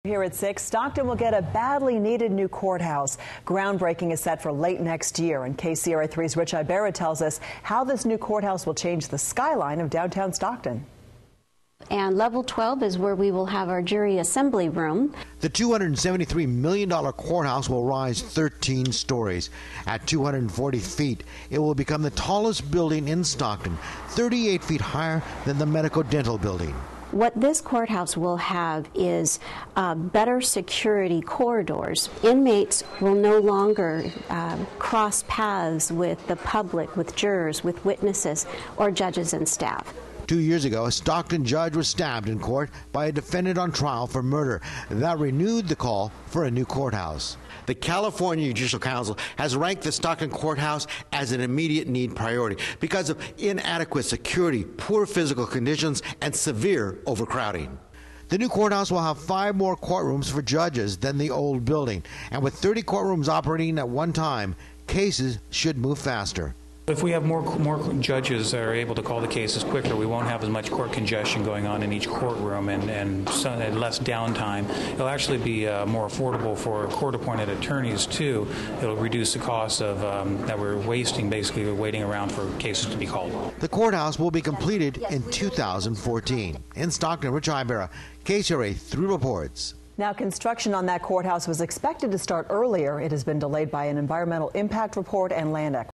Here at 6, Stockton will get a badly needed new courthouse. Groundbreaking is set for late next year, and KCRA 3's Rich Ibarra tells us how this new courthouse will change the skyline of downtown Stockton. And level 12 is where we will have our jury assembly room. The $273 million courthouse will rise 13 stories. At 240 feet, it will become the tallest building in Stockton, 38 feet higher than the medico-dental building. What this courthouse will have is better security corridors. Inmates will no longer cross paths with the public, with jurors, with witnesses, or judges and staff. 2 years ago, a Stockton judge was stabbed in court by a defendant on trial for murder. That renewed the call for a new courthouse. The California Judicial Council has ranked the Stockton Courthouse as an immediate need priority because of inadequate security, poor physical conditions, and severe overcrowding. The new courthouse will have 5 more courtrooms for judges than the old building, and with 30 courtrooms operating at one time, cases should move faster. If we have more judges that are able to call the cases quicker, we won't have as much court congestion going on in each courtroom and less downtime. It'll actually be more affordable for court-appointed attorneys, too. It'll reduce the cost of that we're wasting, basically waiting around for cases to be called. The courthouse will be completed in 2014. In Stockton, Rich Ibarra, KCRA 3 reports. Now, construction on that courthouse was expected to start earlier. It has been delayed by an environmental impact report and land acquisition.